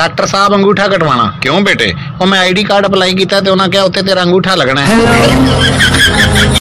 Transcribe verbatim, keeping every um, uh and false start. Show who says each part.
Speaker 1: Doctor साहब अंगूठा कटवाना क्यों बेटे? वो मैं आई डी कार्ड अप्लाई किया तो उन्होंने क्या उत्ते तेरा अंगूठा लगना है।